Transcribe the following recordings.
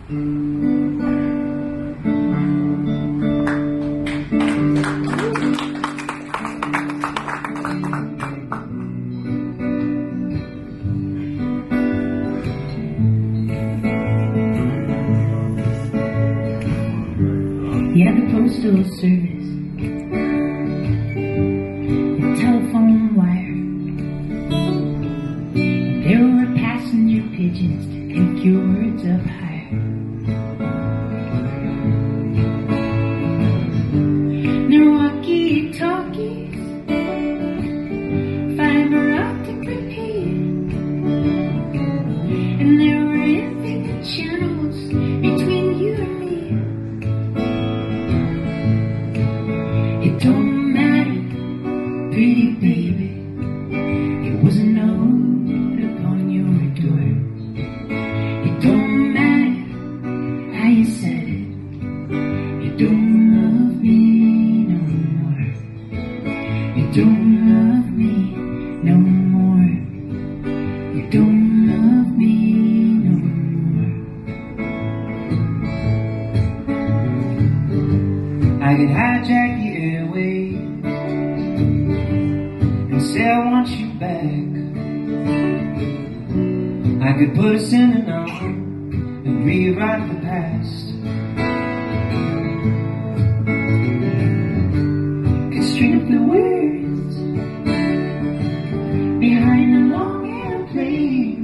Yeah, the postal service, the telephone wire, there were passenger pigeons and fjords of hire. There were walkie-talkies, fiber optic repeat, and there were infinite channels between you and me. It don't matter, pretty baby, it was a note upon your door. It don't matter how you said it, you don't love me no more. You don't love me no more. You don't love me no more. I could hijack the airwaves and say I want you back. I could put us in an arm and rewrite the past. Could string up the words behind a long airplane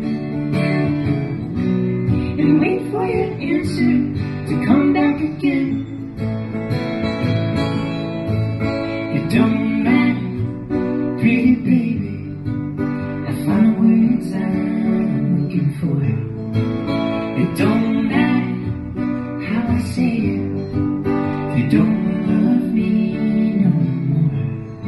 and wait for your answer to come back again. It don't matter, pretty baby, I found the words I'm looking for. It don't matter how I say it, you don't love me no more.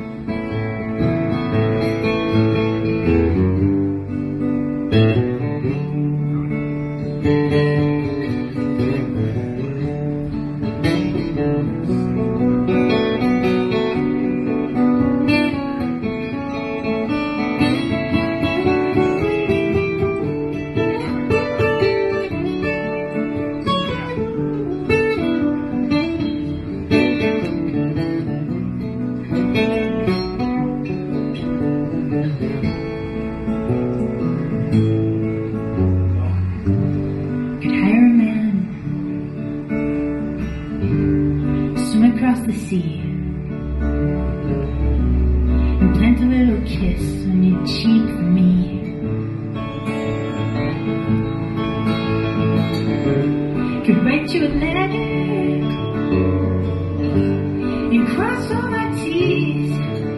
Could hire a man, swim across the sea, and plant a little kiss on your cheek for me. Could write you a letter and cross all my T's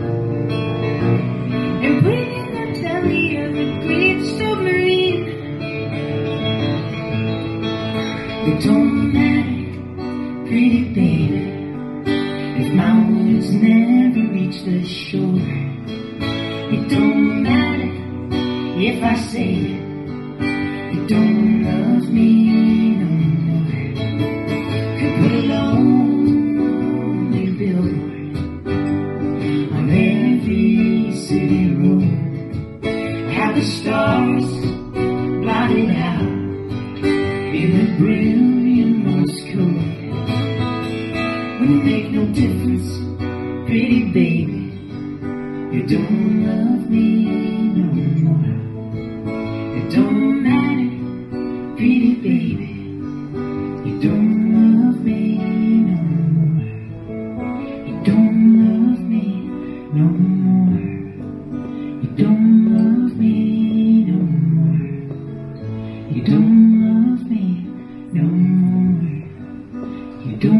and put it in the belly of a great submarine. It don't matter, pretty baby, if my words never reach the shore. It don't matter if I say it, you don't love me no more. Could put a lonely billboard on every city road, have the stars blotted out in a brilliant Morse Code. Wouldn't make no difference, pretty baby, you don't love me no more. It don't matter, pretty baby, you don't love me no more. You don't love me no more. You don't love me no more. You don't love me no more. You don't